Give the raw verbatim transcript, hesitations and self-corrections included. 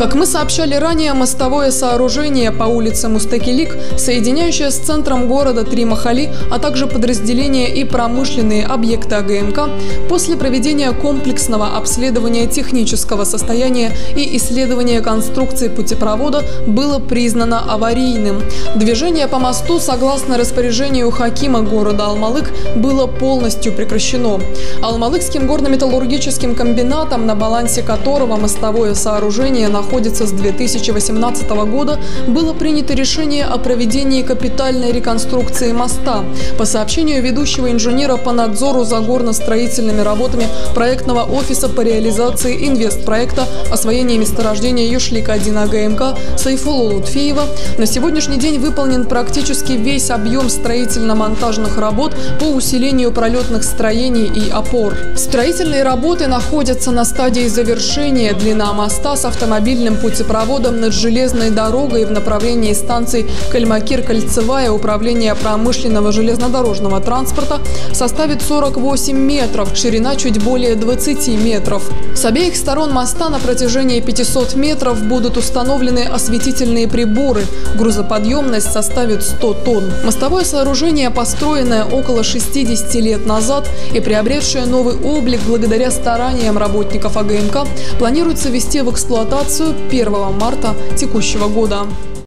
Как мы сообщали ранее, мостовое сооружение по улице Мустакилик, соединяющее с центром города три махали, а также подразделения и промышленные объекты АГМК, после проведения комплексного обследования технического состояния и исследования конструкции путепровода было признано аварийным. Движение по мосту, согласно распоряжению хакима города Алмалык, было полностью прекращено. Алмалыкским горно-металлургическим комбинатом, на балансе которого мостовое сооружение находится с две тысячи восемнадцатого года, было принято решение о проведении капитальной реконструкции моста. По сообщению ведущего инженера по надзору за горно-строительными работами проектного офиса по реализации инвестпроекта освоения месторождения Юшлик один АГМК Сайфулло Лутфиева, на сегодняшний день выполнен практически весь объем строительно-монтажных работ по усилению пролетных строений и опор. Строительные работы находятся на стадии завершения. Длина моста с автомобильным путепроводом над железной дорогой в направлении станций Кальмакир-Кольцевая управления промышленного железнодорожного транспорта составит сорок восемь метров, ширина чуть более двадцати метров. С обеих сторон моста на протяжении пятисот метров будут установлены осветительные приборы. Грузоподъемность составит сто тонн. Мостовое сооружение, построенное около шестидесяти лет назад и приобретшее новый облик благодаря стараниям работников АГМК, планируется ввести в эксплуатацию первого марта текущего года.